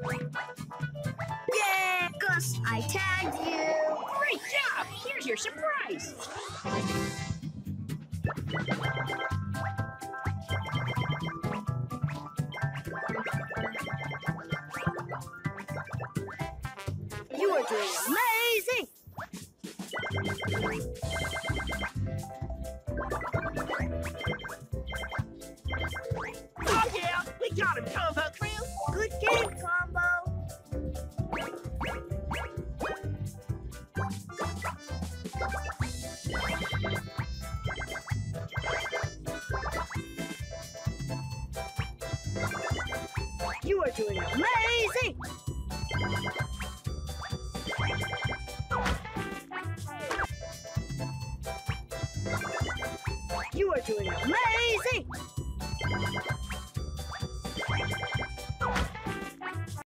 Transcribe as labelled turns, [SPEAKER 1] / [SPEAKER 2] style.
[SPEAKER 1] Yay, Gus, I tagged you.
[SPEAKER 2] Great job! Here's your surprise.
[SPEAKER 1] You are doing amazing.
[SPEAKER 2] Oh yeah, we got him, Combo Crew.
[SPEAKER 1] Good game, Combo. You are doing amazing. You are doing amazing.